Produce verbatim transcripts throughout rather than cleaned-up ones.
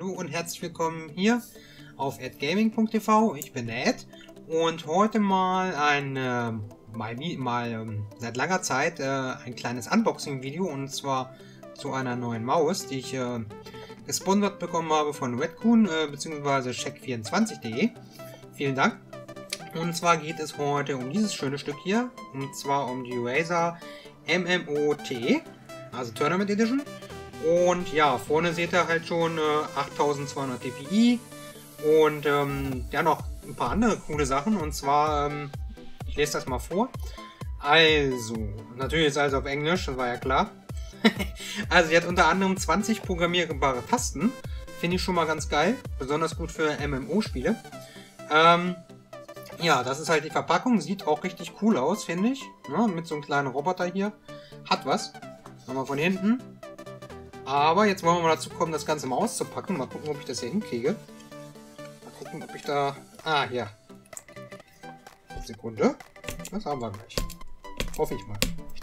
Hallo und herzlich willkommen hier auf ed gaming punkt t v. Ich bin der Ed und heute mal ein, äh, mal, mal ähm, seit langer Zeit äh, ein kleines Unboxing-Video, und zwar zu einer neuen Maus, die ich äh, gesponsert bekommen habe von Redcoon äh, bzw. check vierundzwanzig punkt de. Vielen Dank. Und zwar geht es heute um dieses schöne Stück hier, und zwar um die Razer M M O T, also Tournament Edition. Und ja, vorne seht ihr halt schon äh, achttausendzweihundert dpi und ähm, ja, noch ein paar andere coole Sachen, und zwar, ähm, ich lese das mal vor. Also, natürlich ist alles auf Englisch, das war ja klar. Also, sie hat unter anderem zwanzig programmierbare Tasten, finde ich schon mal ganz geil, besonders gut für M M O-Spiele. Ähm, ja, das ist halt die Verpackung, sieht auch richtig cool aus, finde ich, ja, mit so einem kleinen Roboter hier, hat was. Nochmal von hinten. Aber jetzt wollen wir mal dazu kommen, das Ganze mal auszupacken. Mal gucken, ob ich das hier hinkriege. Mal gucken, ob ich da... Ah, ja. Sekunde. Das haben wir gleich. Hoffe ich mal.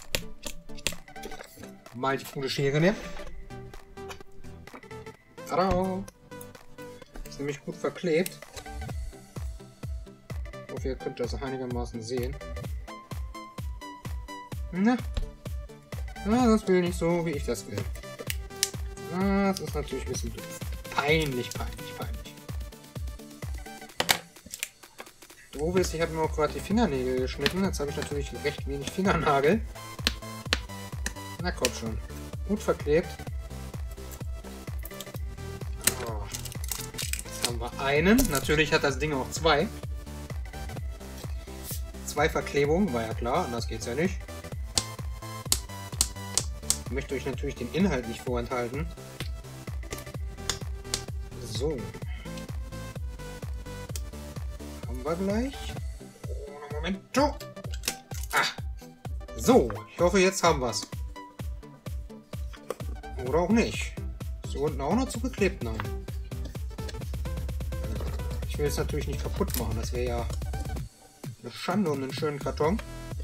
Mal die coole Schere nehmen. Tada! Ist nämlich gut verklebt. Ich hoffe, ihr könnt das einigermaßen sehen. Na. Na, das will nicht so, wie ich das will. Das ist natürlich ein bisschen doof. Peinlich, peinlich, peinlich. Doof ist, ich habe mir auch gerade die Fingernägel geschnitten. Jetzt habe ich natürlich recht wenig Fingernagel. Na komm schon. Gut verklebt. Oh. Jetzt haben wir einen. Natürlich hat das Ding auch zwei. Zwei Verklebungen, war ja klar. Anders geht's ja nicht. Ich möchte euch natürlich den Inhalt nicht vorenthalten. So. Haben wir gleich. Oh, Momento. Ah. So, ich hoffe, jetzt haben wir es. Oder auch nicht. Ist hier unten auch noch zugeklebt? Nein. Ich will es natürlich nicht kaputt machen. Das wäre ja eine Schande um einen schönen Karton.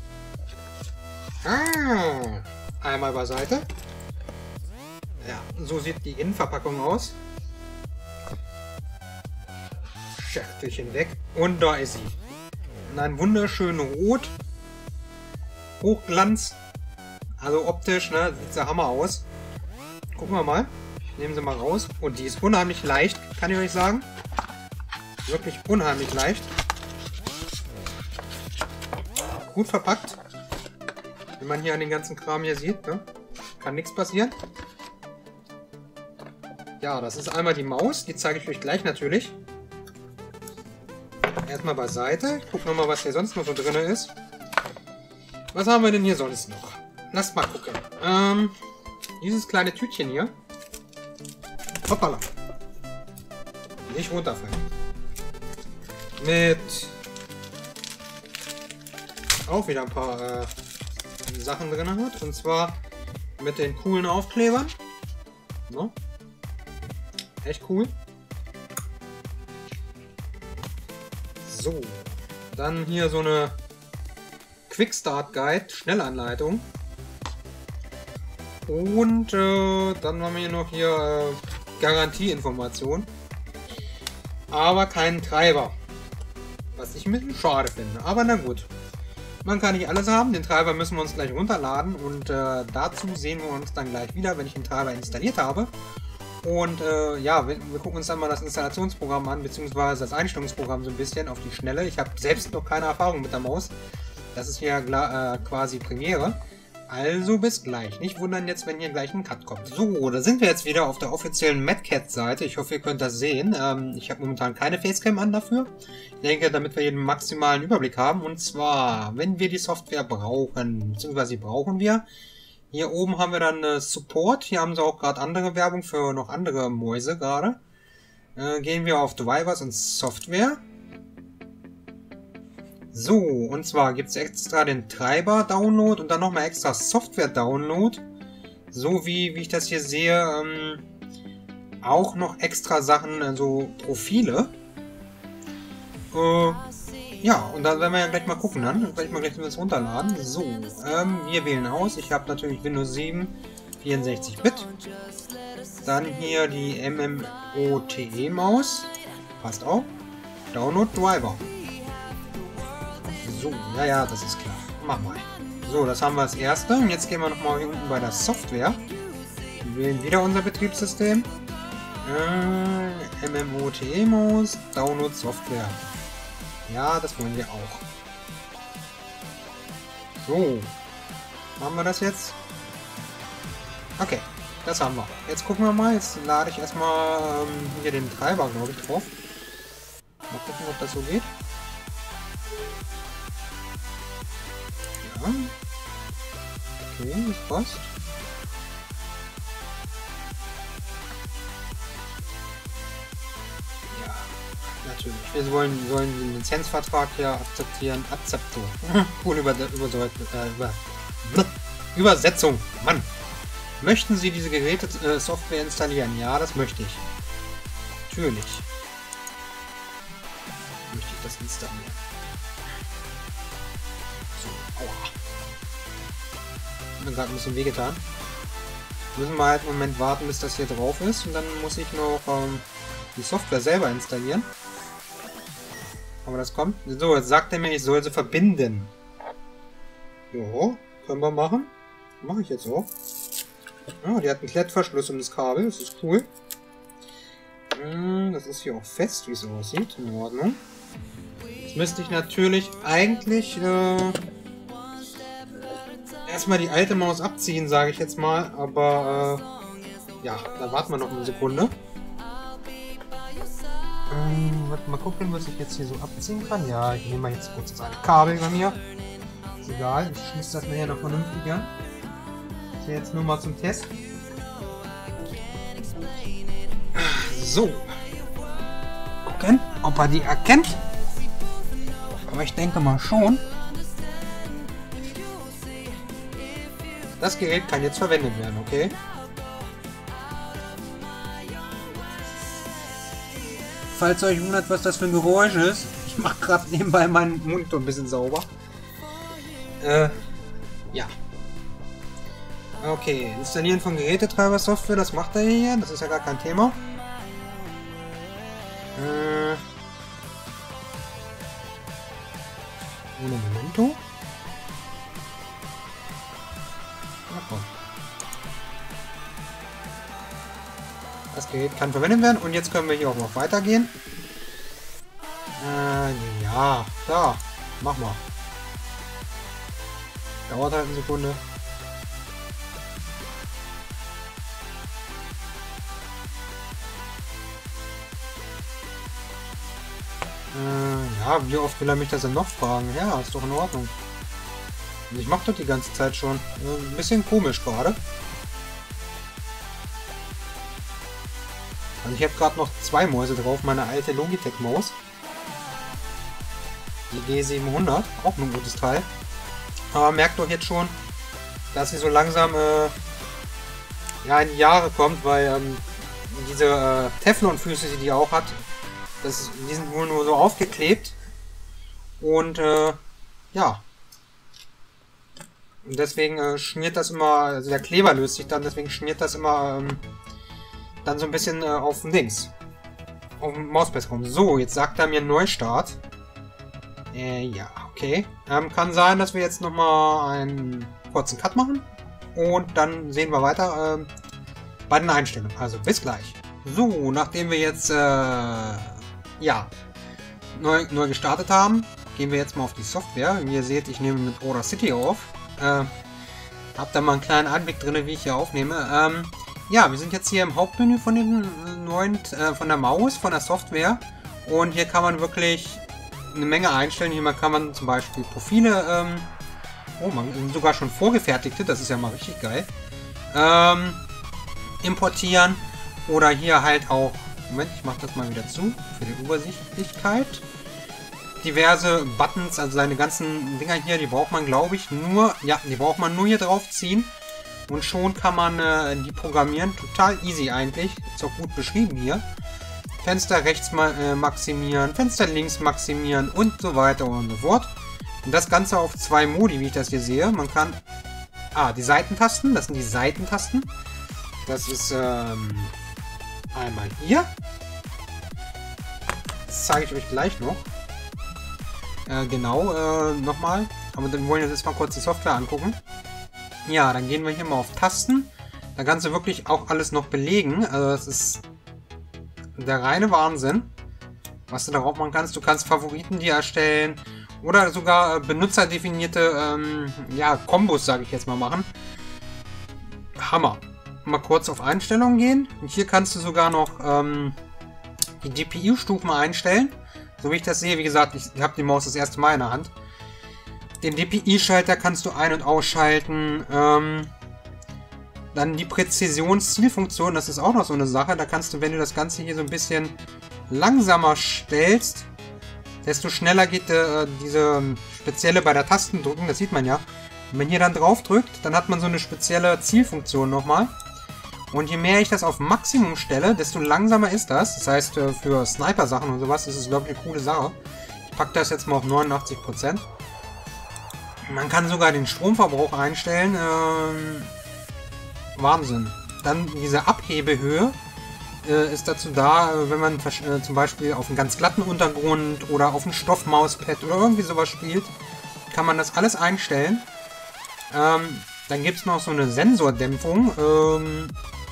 Ah. Einmal beiseite. Ja, so sieht die Innenverpackung aus. Schachtelchen weg. Und da ist sie. In einem wunderschönen Rot. Hochglanz. Also optisch, ne, sieht der Hammer aus. Gucken wir mal. Nehmen sie mal raus. Und die ist unheimlich leicht, kann ich euch sagen. Wirklich unheimlich leicht. Gut verpackt. Wie man hier an den ganzen Kram hier sieht, ne? Kann nichts passieren. Ja, das ist einmal die Maus, die zeige ich euch gleich natürlich. Erstmal beiseite. Ich gucke nochmal, was hier sonst noch so drin ist. Was haben wir denn hier sonst noch? Lasst mal gucken. Ähm, dieses kleine Tütchen hier. Hoppala. Nicht runterfallen. Mit auch wieder ein paar äh, Sachen drin hat, und zwar mit den coolen Aufklebern. No? Echt cool. So, dann hier so eine Quick Start Guide, Schnellanleitung. Und äh, dann haben wir hier noch hier äh, Garantieinformation. Aber keinen Treiber. Was ich ein bisschen schade finde. Aber na gut. Man kann nicht alles haben, den Treiber müssen wir uns gleich runterladen, und äh, dazu sehen wir uns dann gleich wieder, wenn ich den Treiber installiert habe. Und äh, ja, wir, wir gucken uns dann mal das Installationsprogramm an, beziehungsweise das Einstellungsprogramm so ein bisschen auf die Schnelle. Ich habe selbst noch keine Erfahrung mit der Maus. Das ist hier äh, quasi Premiere. Also bis gleich. Nicht wundern jetzt, wenn hier gleich ein Cut kommt. So, da sind wir jetzt wieder auf der offiziellen MadCat-Seite. Ich hoffe, ihr könnt das sehen. Ähm, ich habe momentan keine Facecam an dafür. Ich denke, damit wir hier einen maximalen Überblick haben. Und zwar, wenn wir die Software brauchen, beziehungsweise sie brauchen wir. Hier oben haben wir dann äh, Support. Hier haben sie auch gerade andere Werbung für noch andere Mäuse gerade. Äh, gehen wir auf Drivers und Software. So, und zwar gibt es extra den Treiber-Download und dann nochmal extra Software-Download. So wie, wie ich das hier sehe, ähm, auch noch extra Sachen, also Profile. Äh, ja, und dann werden wir ja gleich mal gucken, dann werde ich mal gleich das runterladen. So, ähm, wir wählen aus. Ich habe natürlich Windows sieben, vierundsechzig Bit. Dann hier die M M O T E-Maus. Passt auch. Download Driver. So, ja, ja, das ist klar. Mach mal. So, das haben wir als erste. Und jetzt gehen wir nochmal hier unten bei der Software. Wir wählen wieder unser Betriebssystem. Äh, M M O T E-Maus. Download Software. Ja, das wollen wir auch. So. Haben wir das jetzt? Okay, das haben wir. Jetzt gucken wir mal. Jetzt lade ich erstmal ähm, hier den Treiber, glaube ich, drauf. Mal gucken, ob das so geht. Ja. Okay, das passt. Ja, natürlich. Wir wollen, sollen den Lizenzvertrag hier akzeptieren. Akzepto. Cool über, über, äh, über Übersetzung. Mann. Möchten Sie diese Geräte-Software äh, installieren? Ja, das möchte ich. Natürlich. Möchte ich das installieren. So, aua. Ich bin gerade ein bisschen wehgetan. Müssen wir halt einen Moment warten, bis das hier drauf ist. Und dann muss ich noch ähm, die Software selber installieren. Aber das kommt. So, jetzt sagt er mir, ich soll sie verbinden. Jo, können wir machen. Mache ich jetzt auch. Ja, die hat einen Klettverschluss um das Kabel. Das ist cool. Das ist hier auch fest, wie es aussieht. In Ordnung. Jetzt müsste ich natürlich eigentlich äh, erstmal die alte Maus abziehen, sage ich jetzt mal. Aber äh, ja, da warten wir noch eine Sekunde. Ähm, warte mal gucken, was ich jetzt hier so abziehen kann. Ja, ich nehme mal jetzt kurz das eine Kabel bei mir. Ist egal, ich schließe das nachher noch vernünftig an. Jetzt nur mal zum Test. So. Gucken, ob er die erkennt. Aber ich denke mal schon. Das Gerät kann jetzt verwendet werden, okay? Falls ihr euch wundert, was das für ein Geräusch ist, ich mache gerade nebenbei meinen Monitor ein bisschen sauber. Äh, ja. Okay, installieren von Gerätetreiber-Software, das macht er hier, das ist ja gar kein Thema. Äh, ohne Momento. Na komm. Das Gerät kann verwendet werden und jetzt können wir hier auch noch weitergehen. Äh, ja, da, mach mal. Dauert halt eine Sekunde. Ja, wie oft will er mich das denn noch fragen? Ja, ist doch in Ordnung. Und ich mache das die ganze Zeit schon. Ein bisschen komisch gerade. Also ich habe gerade noch zwei Mäuse drauf, meine alte Logitech-Maus. Die G siebenhundert, auch ein gutes Teil. Aber merkt doch jetzt schon, dass sie so langsam äh, ja, in die Jahre kommt, weil ähm, diese äh, Teflon-Füße, die die auch hat, das, die sind wohl nur so aufgeklebt. Und äh, ja. Und deswegen äh, schmiert das immer, also der Kleber löst sich dann, deswegen schmiert das immer ähm, dann so ein bisschen äh, auf den Dings. Auf dem Mauspad rum. So, jetzt sagt er mir Neustart. Äh, ja, okay. Ähm, kann sein, dass wir jetzt nochmal einen kurzen Cut machen. Und dann sehen wir weiter äh, bei den Einstellungen. Also bis gleich. So, nachdem wir jetzt äh, ja neu, neu gestartet haben, gehen wir jetzt mal auf die Software. Wie ihr seht, ich nehme mit Audacity auf. Äh, hab da mal einen kleinen Einblick drin, wie ich hier aufnehme. Ähm, ja, wir sind jetzt hier im Hauptmenü von den neuen, äh, von der Maus, von der Software. Und hier kann man wirklich eine Menge einstellen. Hier kann man zum Beispiel Profile, ähm, oh man, sogar schon vorgefertigte, das ist ja mal richtig geil, ähm, importieren. Oder hier halt auch, Moment, ich mache das mal wieder zu, für die Übersichtlichkeit. Diverse Buttons, also seine ganzen Dinger hier, die braucht man, glaube ich, nur, ja, die braucht man nur hier drauf ziehen. Und schon kann man äh, die programmieren. Total easy eigentlich. Ist auch gut beschrieben hier. Fenster rechts ma äh, maximieren, Fenster links maximieren und so weiter und so fort. Und das Ganze auf zwei Modi, wie ich das hier sehe. Man kann, ah, die Seitentasten, das sind die Seitentasten. Das ist ähm, einmal hier. Das zeige ich euch gleich noch. Äh, genau, äh, nochmal. Aber dann wollen wir jetzt mal kurz die Software angucken. Ja, dann gehen wir hier mal auf Tasten. Da kannst du wirklich auch alles noch belegen. Also das ist der reine Wahnsinn, was du darauf machen kannst. Du kannst Favoriten dir erstellen oder sogar benutzerdefinierte ähm, ja, Kombos, sage ich jetzt mal, machen. Hammer. Mal kurz auf Einstellungen gehen. Und hier kannst du sogar noch ähm, die G P U-Stufen einstellen. So wie ich das sehe, wie gesagt, ich habe die Maus das erste Mal in der Hand. Den D P I-Schalter kannst du ein- und ausschalten. Ähm, dann die Präzisionszielfunktion, das ist auch noch so eine Sache. Da kannst du, wenn du das Ganze hier so ein bisschen langsamer stellst, desto schneller geht äh, diese spezielle bei der Tastendrücken, das sieht man ja. Und wenn hier dann drauf drückt, dann hat man so eine spezielle Zielfunktion nochmal. Und je mehr ich das auf Maximum stelle, desto langsamer ist das. Das heißt, für Sniper-Sachen und sowas ist es, glaube ich, eine coole Sache. Ich packe das jetzt mal auf neunundachtzig Prozent. Man kann sogar den Stromverbrauch einstellen. Ähm, Wahnsinn. Dann diese Abhebehöhe äh, ist dazu da, wenn man äh, zum Beispiel auf einen ganz glatten Untergrund oder auf ein Stoffmauspad oder irgendwie sowas spielt, kann man das alles einstellen. Ähm, dann gibt es noch so eine Sensordämpfung. Ähm,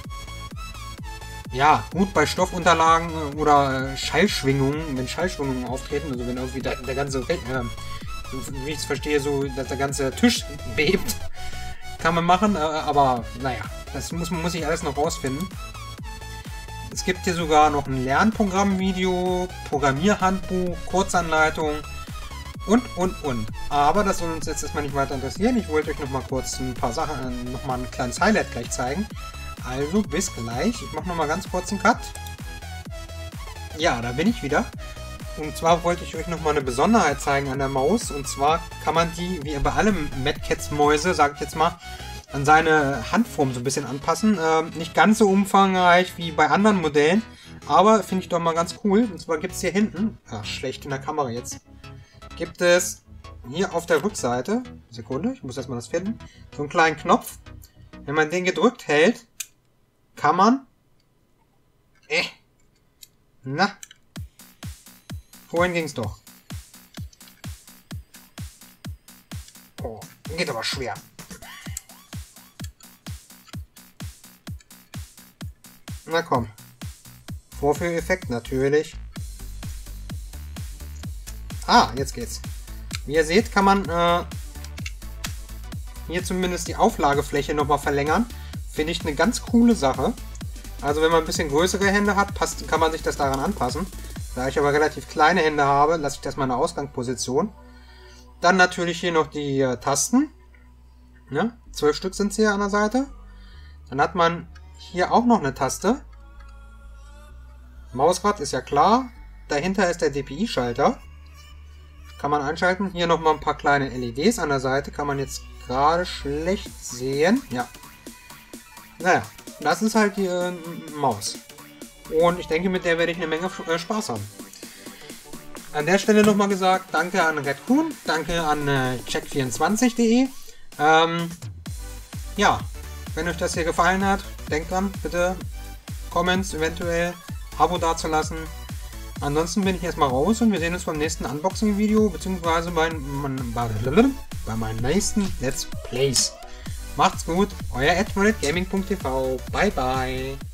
ja, gut bei Stoffunterlagen oder äh, Schallschwingungen, wenn Schallschwingungen auftreten, also wenn irgendwie der, der ganze, äh, wie ich es verstehe, so, dass der ganze Tisch bebt, kann man machen, äh, aber naja, das muss, muss ich alles noch rausfinden. Es gibt hier sogar noch ein Lernprogrammvideo, Programmierhandbuch, Kurzanleitung und, und, und. Aber das soll uns jetzt erstmal nicht weiter interessieren. Ich wollte euch noch mal kurz ein paar Sachen, äh, noch mal ein kleines Highlight gleich zeigen. Also, bis gleich. Ich mache noch mal ganz kurz einen Cut. Ja, da bin ich wieder. Und zwar wollte ich euch noch mal eine Besonderheit zeigen an der Maus. Und zwar kann man die, wie bei allen Mad Catz Mäuse, sage ich jetzt mal, an seine Handform so ein bisschen anpassen. Ähm, nicht ganz so umfangreich wie bei anderen Modellen, aber finde ich doch mal ganz cool. Und zwar gibt es hier hinten, ach, schlecht in der Kamera jetzt, gibt es hier auf der Rückseite, Sekunde, ich muss erstmal das finden, so einen kleinen Knopf. Wenn man den gedrückt hält, kann man, äh, na, vorhin ging es doch. Oh, geht aber schwer. Na komm. Vorführeffekt natürlich. Ah, jetzt geht's. Wie ihr seht, kann man äh, hier zumindest die Auflagefläche nochmal verlängern. Finde ich eine ganz coole Sache. Also wenn man ein bisschen größere Hände hat, passt, kann man sich das daran anpassen. Da ich aber relativ kleine Hände habe, lasse ich das mal in der Ausgangsposition. Dann natürlich hier noch die äh, Tasten. Ne? Zwölf Stück sind es hier an der Seite. Dann hat man hier auch noch eine Taste. Mausrad ist ja klar. Dahinter ist der D P I-Schalter. Kann man einschalten. Hier nochmal ein paar kleine L E Ds an der Seite. Kann man jetzt gerade schlecht sehen. Ja. Naja, das ist halt die äh, Maus. Und ich denke, mit der werde ich eine Menge äh, Spaß haben. An der Stelle nochmal gesagt, danke an Redcoon, danke an äh, check vierundzwanzig punkt de. Ähm, ja, wenn euch das hier gefallen hat, denkt dran, bitte Comments eventuell, Abo dazulassen. Ansonsten bin ich erstmal raus und wir sehen uns beim nächsten Unboxing-Video, beziehungsweise bei, bei meinen nächsten Let's Plays. Macht's gut, euer at gaming punkt t v. Bye bye.